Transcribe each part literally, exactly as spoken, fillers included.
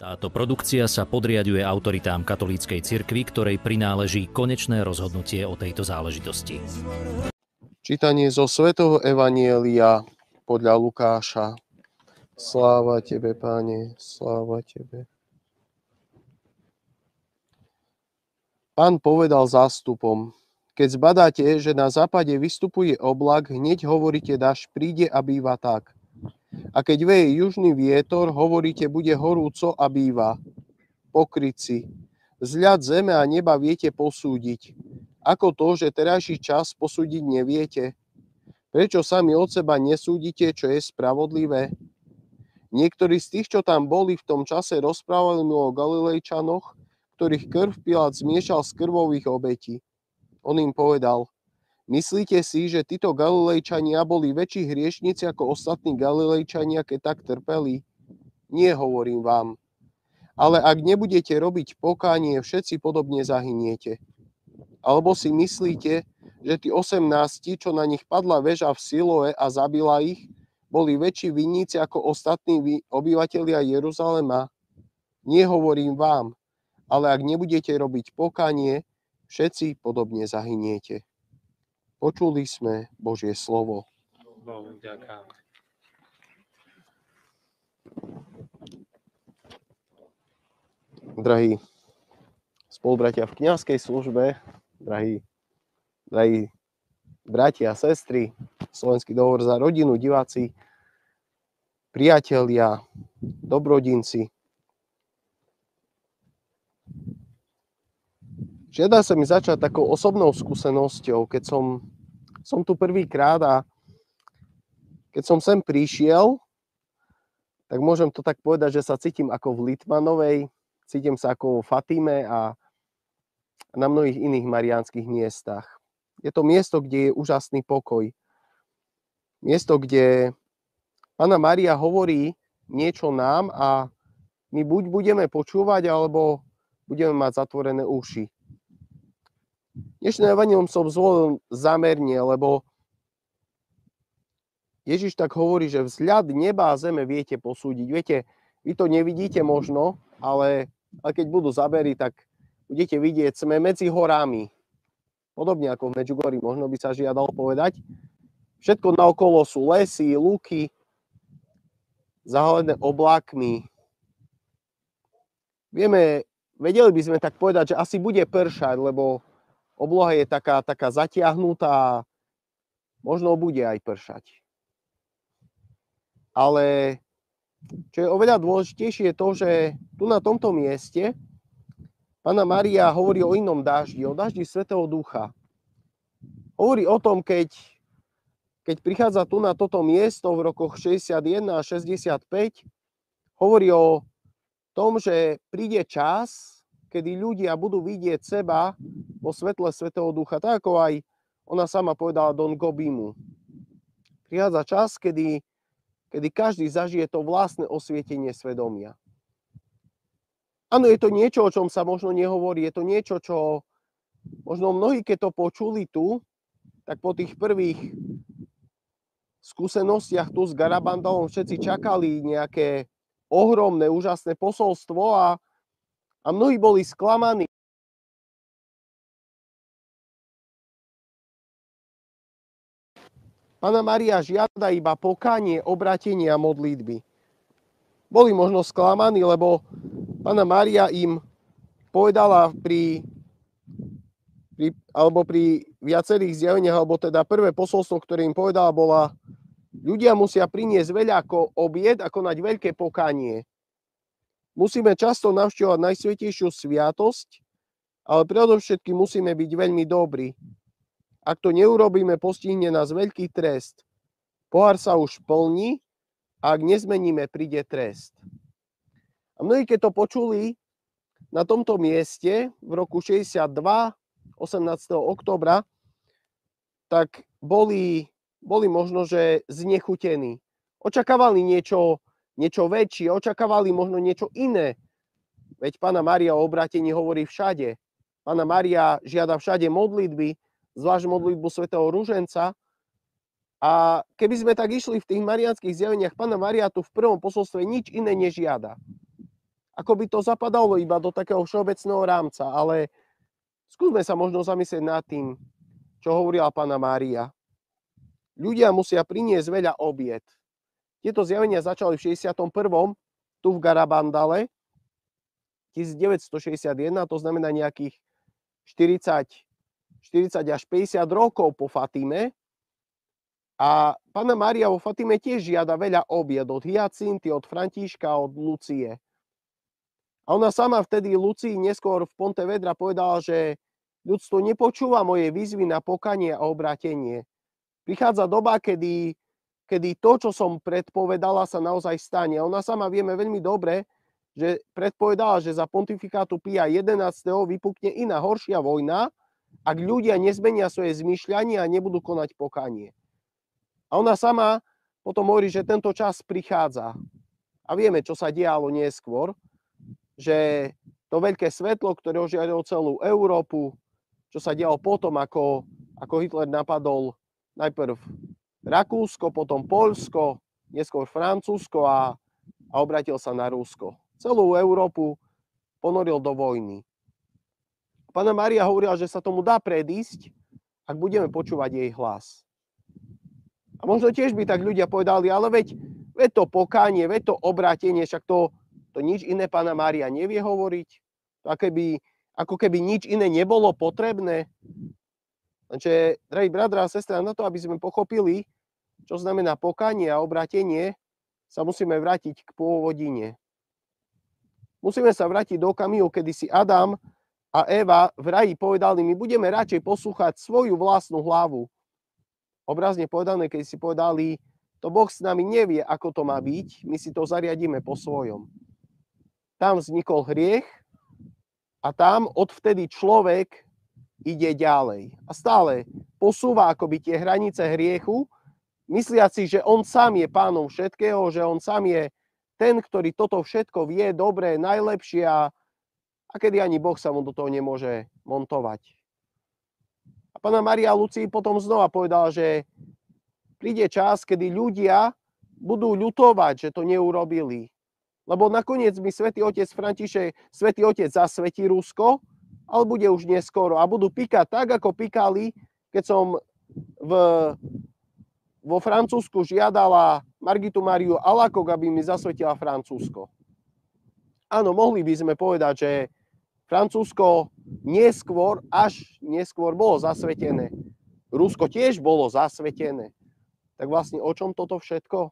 Táto produkcia sa podriaďuje autoritám katolíckej cirkvi, ktorej prináleží konečné rozhodnutie o tejto záležitosti. Čítanie zo svätého Evanjelia podľa Lukáša. Sláva tebe, Pane, sláva tebe. Pán povedal zástupom: keď zbadáte, že na západe vystupuje oblak, hneď hovoríte, dážď príde a býva tak. A keď veje južný vietor, hovoríte, bude horúco a býva. Pokrytci, vzhľad zeme a neba viete posúdiť. Ako to, že terajší čas posúdiť neviete? Prečo sami od seba nesúdite, čo je spravodlivé? Niektorí z tých, čo tam boli v tom čase, rozprávali mu o Galilejčanoch, ktorých krv Pilát zmiešal s krvou ich obetí. On im povedal: myslíte si, že títo Galilejčania boli väčší hriešnici ako ostatní Galilejčania, keď tak trpeli? Nie, hovorím vám. Ale ak nebudete robiť pokánie, všetci podobne zahyniete. Alebo si myslíte, že tí osemnásti, čo na nich padla väža v Siloe a zabila ich, boli väčší vinníci ako ostatní obyvatelia Jeruzalema? Nie, hovorím vám. Ale ak nebudete robiť pokánie, všetci podobne zahyniete. Počuli sme Božie slovo. Bohu vďaka. Drahí spolubratia v kňazskej službe, drahí, drahí bratia a sestry, Slovenský dohovor za rodinu, diváci, priatelia, dobrodinci. Žiada sa mi začať takou osobnou skúsenosťou, keď som, som tu prvýkrát a keď som sem prišiel, tak môžem to tak povedať, že sa cítim ako v Litmanovej, cítim sa ako v Fatime a na mnohých iných mariánskych miestach. Je to miesto, kde je úžasný pokoj. Miesto, kde Panna Mária hovorí niečo nám a my buď budeme počúvať, alebo budeme mať zatvorené uši. Dnešné evanjelium som zvolil zámerne, lebo Ježiš tak hovorí, že vzhľad neba a zeme viete posúdiť. Viete, vy to nevidíte možno, ale, ale keď budú zábery, tak budete vidieť, sme medzi horami. Podobne ako v Medžugorí, možno by sa žiadalo povedať. Všetko naokolo sú lesy, lúky, zahalené oblákmi. Vieme, vedeli by sme tak povedať, že asi bude pršať, lebo obloha je taká, taká zatiahnutá, možno bude aj pršať. Ale čo je oveľa dôležitejšie je to, že tu na tomto mieste Panna Mária hovorí o inom daždi, o daždi Svätého Ducha. Hovorí o tom, keď, keď prichádza tu na toto miesto v rokoch šesťdesiatjeden a šesťdesiatpäť, hovorí o tom, že príde čas, kedy ľudia budú vidieť seba vo svetle Svätého Ducha, tak ako aj ona sama povedala Don Gobimu. Prichádza čas, kedy, kedy každý zažije to vlastné osvietenie svedomia. Áno, je to niečo, o čom sa možno nehovorí, je to niečo, čo možno mnohí, keď to počuli tu, tak po tých prvých skúsenostiach tu s Garabandalom všetci čakali nejaké ohromné, úžasné posolstvo a, a mnohí boli sklamaní. Panna Mária žiada iba pokánie, obrátenie a modlitby. Boli možno sklamaní, lebo Panna Mária im povedala pri, pri, alebo pri viacerých zjaveniach, alebo teda prvé posolstvo, ktoré im povedala, bola: ľudia musia priniesť veľa ako obied a konať veľké pokánie. Musíme často navštevovať Najsvätejšiu sviatosť, ale predovšetkým musíme byť veľmi dobrí. Ak to neurobíme, postihne nás veľký trest. Pohár sa už plní a ak nezmeníme, príde trest. A mnohí, keď to počuli na tomto mieste v roku šesťdesiatdva, osemnásteho októbra, tak boli, boli možno, že znechutení. Očakávali niečo, niečo väčšie, očakávali možno niečo iné. Veď Panna Mária o obrátení hovorí všade. Panna Mária žiada všade modlitby, zvlášť modlitbu svätého Ruženca. A keby sme tak išli v tých mariánskych zjaveniach, Panna Mária tu v prvom posolstve nič iné nežiada. ako by to zapadalo iba do takého všeobecného rámca, ale skúsme sa možno zamyslieť nad tým, čo hovorila Panna Mária. Ľudia musia priniesť veľa obiet. Tieto zjavenia začali v šesťdesiatom prvom tu v Garabandale, tisícdeväťstošesťdesiatjeden, to znamená nejakých štyridsať, štyridsať až päťdesiat rokov po Fatime. A Panna Mária vo Fatime tiež žiada veľa obiet od Hyacinty, od Františka, od Lucie. A ona sama vtedy Lucii neskôr v Pontevedra povedala, že ľudstvo nepočúva moje výzvy na pokanie a obrátenie. Prichádza doba, kedy, kedy to, čo som predpovedala, sa naozaj stane. A ona sama vieme veľmi dobre, že predpovedala, že za pontifikátu Pia jedenásteho vypukne iná horšia vojna, ak ľudia nezmenia svoje zmýšľanie a nebudú konať pokánie. A ona sama potom hovorí, že tento čas prichádza. A vieme, čo sa dialo neskôr, že to veľké svetlo, ktoré ožiarilo celú Európu, čo sa dialo potom, ako, ako Hitler napadol najprv Rakúsko, potom Poľsko, neskôr Francúzsko a, a obratil sa na Rusko. Celú Európu ponoril do vojny. Panna Mária hovorila, že sa tomu dá predísť, ak budeme počúvať jej hlas. A možno tiež by tak ľudia povedali, ale veď, veď to pokánie, veď to obrátenie, však to, to nič iné Panna Mária nevie hovoriť. To ako keby, ako keby nič iné nebolo potrebné. Takže, drahí bratri a sestry, na to, aby sme pochopili, čo znamená pokánie a obrátenie, sa musíme vrátiť k pôvodine. Musíme sa vrátiť do okamihu, kedy si Adam a Eva v raji povedali, my budeme radšej poslúchať svoju vlastnú hlavu. Obrazne povedané, keď si povedali, to Boh s nami nevie, ako to má byť, my si to zariadíme po svojom. Tam vznikol hriech a tam odvtedy človek ide ďalej. A stále posúva akoby tie hranice hriechu, mysliac si, že on sám je pánom všetkého, že on sám je ten, ktorý toto všetko vie dobre, najlepšie a, a kedy ani Boh sa mu do toho nemôže montovať. A Panna Mária Lucii potom znova povedala, že príde čas, kedy ľudia budú ľutovať, že to neurobili. Lebo nakoniec mi svätý otec František, svätý otec zasvetí Rusko, ale bude už neskoro. A budú pikať tak, ako pikali, keď som v, vo Francúzsku žiadala Margitu Máriu Alacoque, aby mi zasvetila Francúzsko. Áno, mohli by sme povedať, že Francúzsko neskôr, až neskôr bolo zasvetené. Rusko tiež bolo zasvetené. Tak vlastne o čom toto všetko?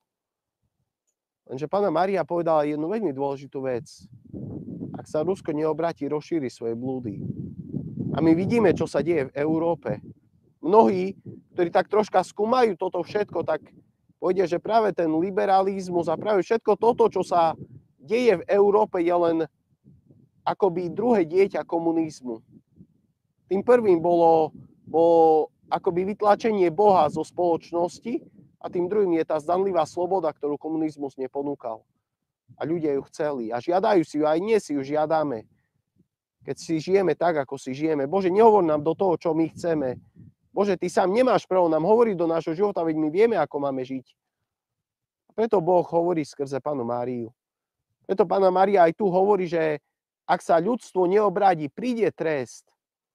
Lenže Panna Mária povedala jednu veľmi dôležitú vec. Ak sa Rusko neobráti, rozšíri svoje blúdy. A my vidíme, čo sa deje v Európe. Mnohí, ktorí tak troška skúmajú toto všetko, tak povedia, že práve ten liberalizmus a práve všetko toto, čo sa deje v Európe, je len akoby druhé dieťa komunizmu. Tým prvým bolo, bolo akoby vytlačenie Boha zo spoločnosti a tým druhým je tá zdanlivá sloboda, ktorú komunizmus neponúkal. A ľudia ju chceli a žiadajú si ju, aj dnes si ju žiadame. Keď si žijeme tak, ako si žijeme. Bože, nehovor nám do toho, čo my chceme. Bože, ty sám nemáš právo nám hovoriť do nášho života, veď my vieme, ako máme žiť. A preto Boh hovorí skrze Pannu Máriu. Preto Panna Mária aj tu hovorí, že ak sa ľudstvo neobráti, príde trest.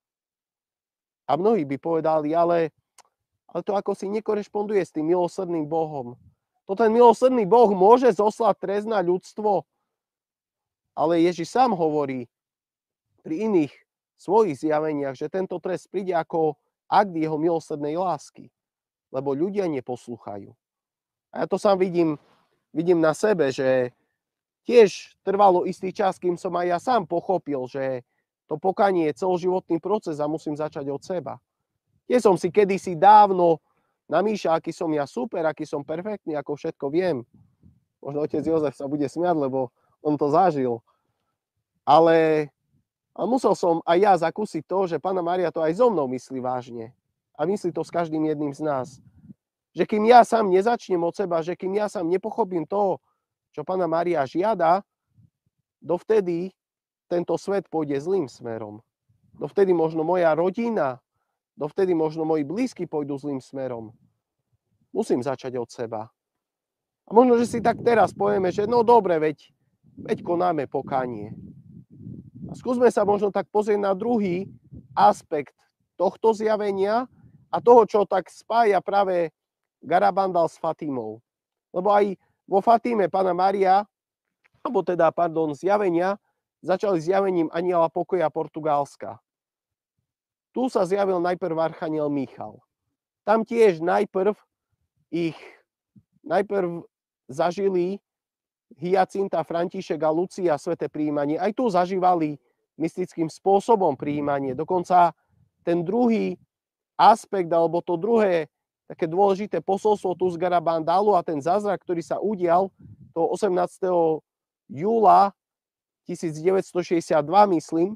A mnohí by povedali, ale, ale to ako si nekorešponduje s tým milosrdným Bohom. To ten milosrdný Boh môže zoslať trest na ľudstvo. Ale Ježiš sám hovorí pri iných svojich zjaveniach, že tento trest príde ako akt jeho milosrdnej lásky. Lebo ľudia neposlúchajú. A ja to sám vidím, vidím na sebe, že tiež trvalo istý čas, kým som aj ja sám pochopil, že to pokánie je celoživotný proces a musím začať od seba. Tiež som si kedysi dávno namýšľal, aký som ja super, aký som perfektný, ako všetko viem. Možno otec Jozef sa bude smiať, lebo on to zažil. Ale, ale musel som aj ja zakúsiť to, že Panna Mária to aj so mnou myslí vážne. A myslí to s každým jedným z nás. Že kým ja sám nezačnem od seba, že kým ja sám nepochopím to, čo Panna Mária žiada, dovtedy tento svet pôjde zlým smerom. Dovtedy možno moja rodina, dovtedy možno moji blízky pôjdu zlým smerom. Musím začať od seba. A možno, že si tak teraz povieme, že no dobre, veď veď konáme pokánie. A skúsme sa možno tak pozrieť na druhý aspekt tohto zjavenia a toho, čo tak spája práve Garabandal s Fatímou. Lebo aj vo Fatíme Panna Mária, alebo teda, pardon, zjavenia, začali zjavením Anjela pokoja Portugalska. Tu sa zjavil najprv archaniel Michal. Tam tiež najprv ich najprv zažili Hyacinta, František a Lucia sväté prijímanie. Aj tu zažívali mystickým spôsobom prijímanie. Dokonca ten druhý aspekt, alebo to druhé také dôležité posolstvo tu z Garabandalu a ten zázrak, ktorý sa udial toho osemnásteho júla tisícdeväťstošesťdesiatdva, myslím,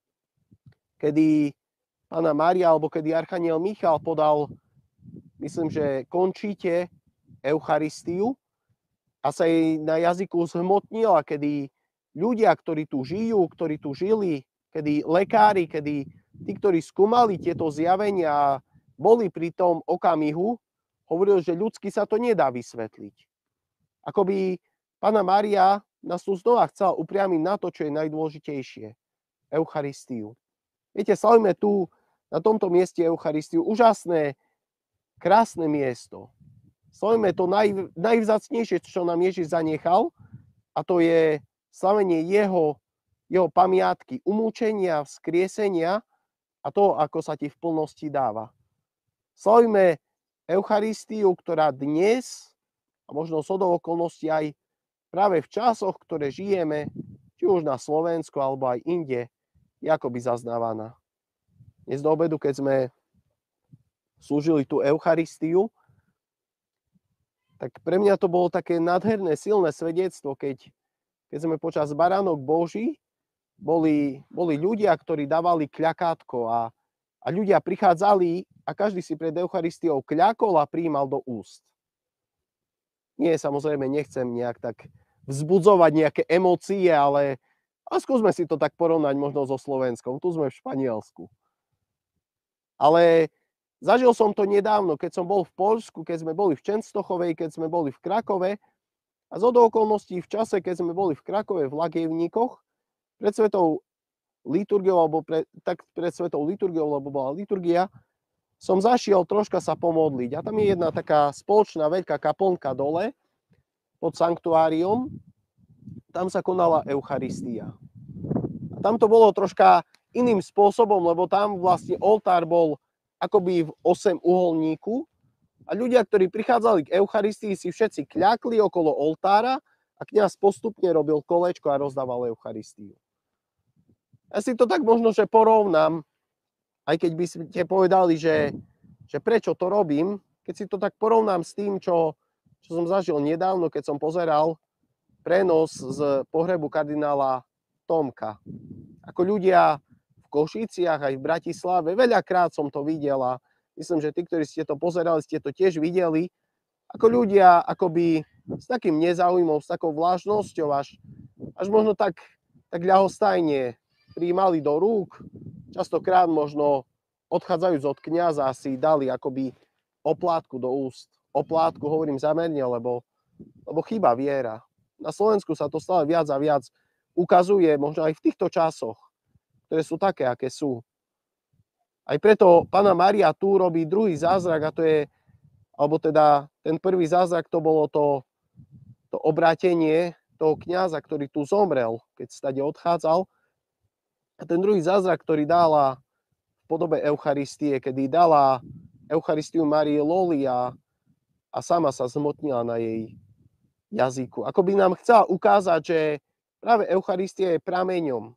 kedy Panna Mária, alebo kedy archaniel Michal podal, myslím, že končíte Eucharistiu, a sa jej na jazyku zhmotnila, kedy ľudia, ktorí tu žijú, ktorí tu žili, kedy lekári, kedy tí, ktorí skúmali tieto zjavenia, boli pri tom okamihu, hovorili, že ľudsky sa to nedá vysvetliť. Akoby Panna Mária nás tu znova chcela upriamiť na to, čo je najdôležitejšie. Eucharistiu. Viete, slavíme tu na tomto mieste Eucharistiu. Úžasné, krásne miesto. Slavíme to naj, najvzácnejšie, čo nám Ježiš zanechal, a to je slavenie jeho, jeho pamiatky, umúčenia, vzkriesenia a toho, ako sa ti v plnosti dáva. Slavíme Eucharistiu, ktorá dnes, a možno shodou okolností aj práve v časoch, ktoré žijeme, či už na Slovensku alebo aj inde, je akoby zaznávaná. Dnes do obedu, keď sme slúžili tú Eucharistiu, tak pre mňa to bolo také nádherné, silné svedectvo, keď, keď sme počas Baránok Boží boli, boli ľudia, ktorí dávali kľakátko a, a ľudia prichádzali a každý si pred Eucharistiou kľakol a prijímal do úst. Nie, samozrejme, nechcem nejak tak vzbudzovať nejaké emócie, ale, ale skúsme si to tak porovnať možno so Slovenskom. Tu sme v Španielsku. Ale zažil som to nedávno, keď som bol v Poľsku, keď sme boli v Čenstochovej, keď sme boli v Krakove. A zhodou okolností v čase, keď sme boli v Krakove v Lagievníkoch, pred svetou liturgiou, alebo pre, tak pred svetou liturgiou, lebo bola liturgia, som zašiel troška sa pomodliť. A tam je jedna taká spoločná veľká kaplnka dole, pod sanktuáriom. Tam sa konala Eucharistia. A tam to bolo troška iným spôsobom, lebo tam vlastne oltár bol akoby v osem uholníku a ľudia, ktorí prichádzali k Eucharistii, si všetci kľakli okolo oltára a kňaz postupne robil kolečko a rozdával Eucharistiu. Ja si to tak možno, že porovnám, aj keď by ste povedali, že, že prečo to robím, keď si to tak porovnám s tým, čo, čo som zažil nedávno, keď som pozeral prenos z pohrebu kardinála Tomka. Ako ľudia Košiciach, aj v Bratislave. Veľakrát som to videl a myslím, že tí, ktorí ste to pozerali, ste to tiež videli. Ako ľudia akoby s takým nezáujmom, s takou vlážnosťou, až, až možno tak, tak ľahostajne prijímali do rúk. Častokrát možno odchádzajúc od kňaza si dali akoby oplátku do úst. Oplátku hovorím zamerne, lebo, lebo chýba viera. Na Slovensku sa to stále viac a viac ukazuje, možno aj v týchto časoch, ktoré sú také, aké sú. Aj preto Panna Mária tu robí druhý zázrak a to je, alebo teda ten prvý zázrak to bolo to, to obrátenie toho kňaza, ktorý tu zomrel, keď stade odchádzal. A ten druhý zázrak, ktorý dala v podobe Eucharistie, kedy dala Eucharistiu Márii Loli a, a sama sa zmotnila na jej jazyku. Ako by nám chcela ukázať, že práve Eucharistia je prameňom.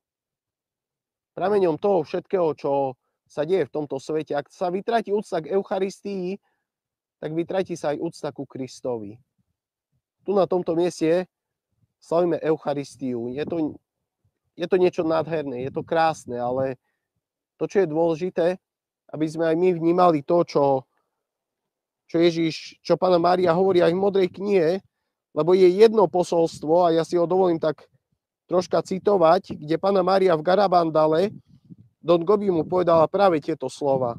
Prameňom toho všetkého, čo sa deje v tomto svete. Ak sa vytratí úcta k Eucharistii, tak vytratí sa aj úcta ku Kristovi. Tu na tomto mieste slavíme Eucharistiu. Je to, je to niečo nádherné, je to krásne, ale to, čo je dôležité, aby sme aj my vnímali to, čo, čo Ježiš, čo Panna Mária hovorí aj v Modrej knihe, lebo je jedno posolstvo, a ja si ho dovolím tak troška citovať, kde Panna Mária v Garabandale Don Gobi mu povedala práve tieto slova.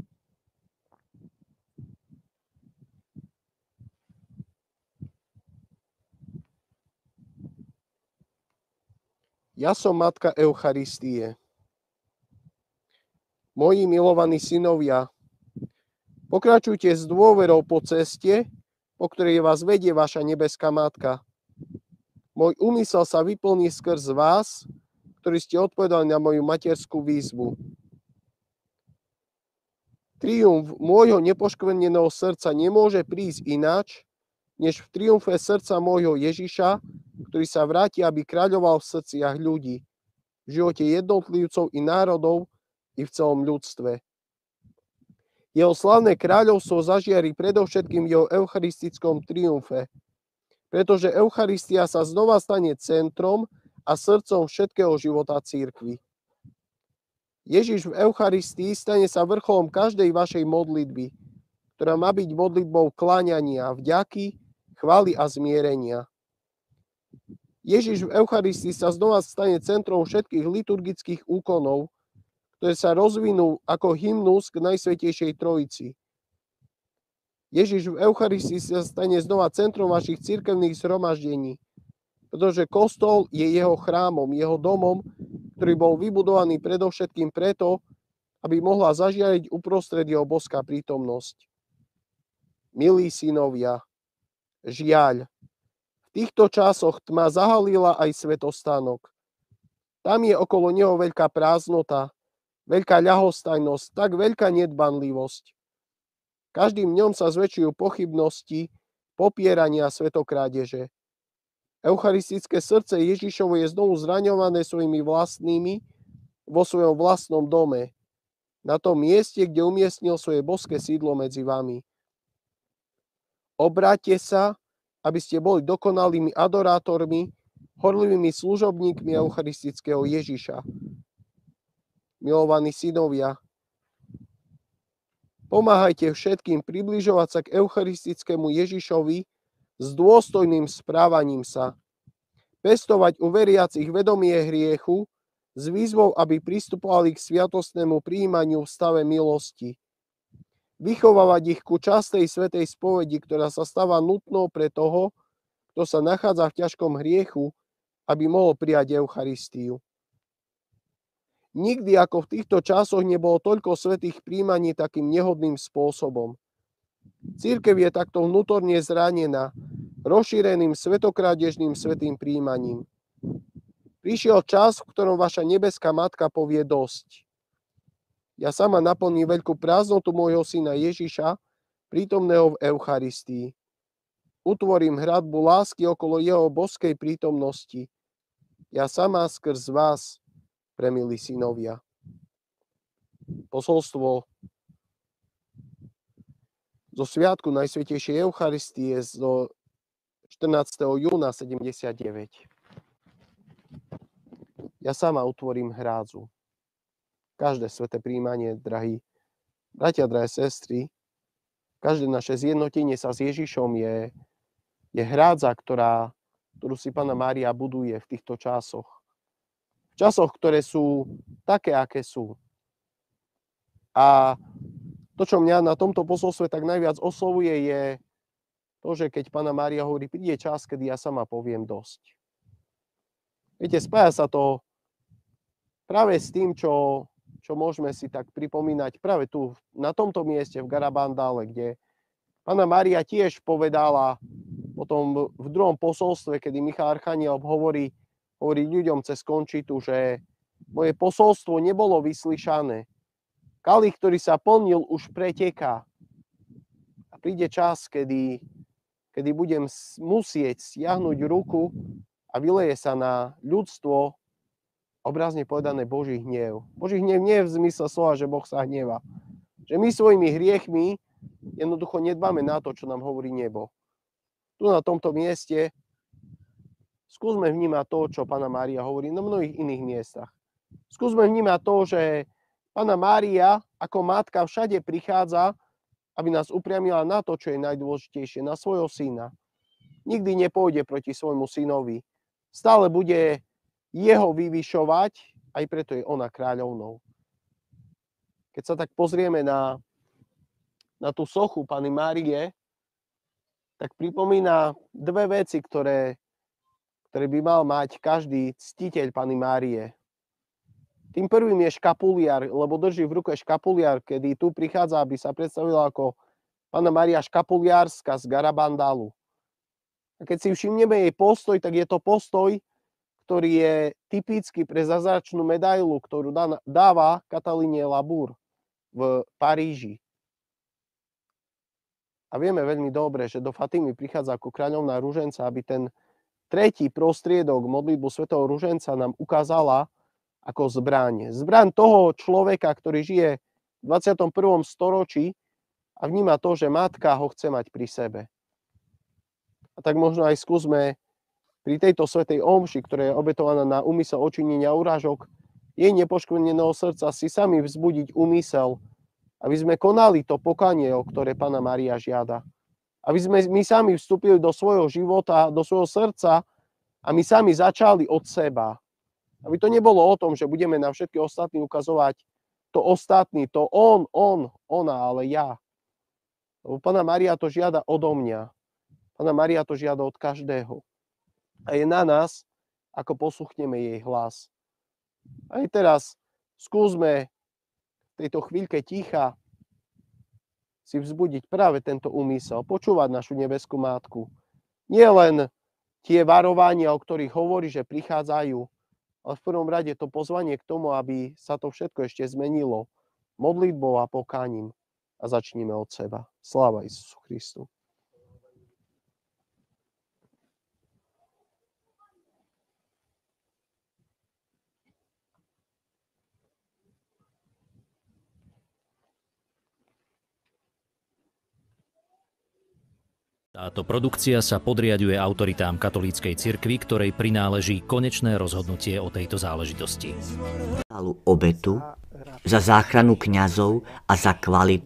Ja som matka Eucharistie. Moji milovaní synovia, pokračujte s dôverou po ceste, po ktorej vás vedie vaša nebeská matka. Môj úmysel sa vyplní skrz vás, ktorí ste odpovedali na moju materskú výzvu. Triumf môjho nepoškvrneného srdca nemôže prísť ináč, než v triumfe srdca môjho Ježiša, ktorý sa vráti, aby kráľoval v srdciach ľudí, v živote jednotlivcov i národov i v celom ľudstve. Jeho slavné kráľovstvo zažiari predovšetkým v jeho eucharistickom triumfe, pretože Eucharistia sa znova stane centrom a srdcom všetkého života cirkvi. Ježiš v Eucharistii stane sa vrcholom každej vašej modlitby, ktorá má byť modlitbou kláňania, vďaky, chvály a zmierenia. Ježiš v Eucharistii sa znova stane centrom všetkých liturgických úkonov, ktoré sa rozvinú ako hymnus k Najsvätejšej Trojici. Ježiš v Eucharistii sa stane znova centrom vašich cirkevných zhromaždení, pretože kostol je jeho chrámom, jeho domom, ktorý bol vybudovaný predovšetkým preto, aby mohla zažiariť uprostred jeho boská prítomnosť. Milí synovia, žiaľ, v týchto časoch tma zahalila aj svätostánok. Tam je okolo neho veľká prázdnota, veľká ľahostajnosť, tak veľká nedbanlivosť. Každým dňom sa zväčšujú pochybnosti, popierania, svätokrádeže. Eucharistické srdce Ježišovo je znovu zraňované svojimi vlastnými vo svojom vlastnom dome, na tom mieste, kde umiestnil svoje boské sídlo medzi vami. Obráťte sa, aby ste boli dokonalými adorátormi, horlivými služobníkmi eucharistického Ježiša. Milovaní synovia, pomáhajte všetkým približovať sa k eucharistickému Ježišovi s dôstojným správaním sa, pestovať u veriacich vedomie hriechu s výzvou, aby pristupovali k sviatostnému prijímaniu v stave milosti, vychovávať ich ku častej svätej spovedi, ktorá sa stáva nutnou pre toho, kto sa nachádza v ťažkom hriechu, aby mohol prijať Eucharistiu. Nikdy ako v týchto časoch nebolo toľko svätých prijímaní takým nehodným spôsobom. Cirkev je takto vnútorne zranená rozšíreným svätokrádežným svätým prijímaním. Prišiel čas, v ktorom vaša nebeská matka povie dosť. Ja sama naplním veľkú prázdnotu môjho syna Ježiša, prítomného v Eucharistii. Utvorím hradbu lásky okolo jeho boskej prítomnosti. Ja sama skrz vás, premilí synovia. Posolstvo zo sviatku Najsvätejšej Eucharistie zo štrnásteho júna sedemdesiatdeväť. Ja sama utvorím hrádzu. Každé sväté prijímanie, drahí bratia, drahé sestry, každé naše zjednotenie sa s Ježišom je, je hrádza, ktorá, ktorú si Panna Mária buduje v týchto časoch. V časoch, ktoré sú také, aké sú. A to, čo mňa na tomto posolstve tak najviac oslovuje, je to, že keď Panna Mária hovorí, príde čas, kedy ja sama poviem dosť. Viete, spája sa to práve s tým, čo, čo môžeme si tak pripomínať práve tu, na tomto mieste, v Garabandále, kde Panna Mária tiež povedala potom v druhom posolstve, kedy Michal Archaniel hovorí, hovorí ľuďom cez končitu, že moje posolstvo nebolo vyslyšané. Kalich, ktorý sa plnil, už preteká. A príde čas, kedy, kedy budem musieť stiahnuť ruku a vyleje sa na ľudstvo, obrazne povedané, Boží hnev. Boží hnev nie je v zmysle slova, že Boh sa hneva. Že my svojimi hriechmi jednoducho nedbáme na to, čo nám hovorí nebo. Tu na tomto mieste skúsme vnímať to, čo Panna Mária hovorí na mnohých iných miestach. Skúsme vnímať to, že Panna Mária ako matka všade prichádza, aby nás upriamila na to, čo je najdôležitejšie, na svojho syna. Nikdy nepôjde proti svojmu synovi. Stále bude jeho vyvyšovať, aj preto je ona kráľovnou. Keď sa tak pozrieme na, na tú sochu Panny Márie, tak pripomína dve veci, ktoré, ktoré ktoré by mal mať každý ctiteľ Panny Márie. Tým prvým je škapuliar, lebo drží v ruke škapuliar, kedy tu prichádza, aby sa predstavila ako Panna Mária škapuliárska z Garabandalu. A keď si všimneme jej postoj, tak je to postoj, ktorý je typický pre zázračnú medailu, ktorú dáva Katalíne Labour v Paríži. A vieme veľmi dobre, že do Fatimy prichádza ako kráľovná ruženca, aby ten tretí prostriedok, modlitbu svätého ruženca, nám ukázala ako zbraň. Zbraň toho človeka, ktorý žije v dvadsiatom prvom storočí a vníma to, že matka ho chce mať pri sebe. A tak možno aj skúsme pri tejto svätej omši, ktorá je obetovaná na úmysel odčinenia urážok, jej nepoškvrneného srdca, si sami vzbudiť úmysel, aby sme konali to pokanie, o ktoré Panna Mária žiada. Aby sme my sami vstúpili do svojho života, do svojho srdca a my sami začali od seba. Aby to nebolo o tom, že budeme na všetky ostatní ukazovať to ostatný, to on, on, ona, ale ja. Lebo Panna Mária to žiada odo mňa. Panna Mária to žiada od každého. A je na nás, ako posluchneme jej hlas. Aj teraz skúsme v tejto chvíľke ticha si vzbudiť práve tento úmysel, počúvať našu nebeskú matku. Nie len tie varovania, o ktorých hovorí, že prichádzajú, ale v prvom rade to pozvanie k tomu, aby sa to všetko ešte zmenilo modlitbou a pokáním. A začníme od seba. Sláva Isusu Christu. Táto produkcia sa podriaďuje autoritám katolíckej cirkvi, ktorej prináleží konečné rozhodnutie o tejto záležitosti. Obetu za záchranu kňazov a za kvalitu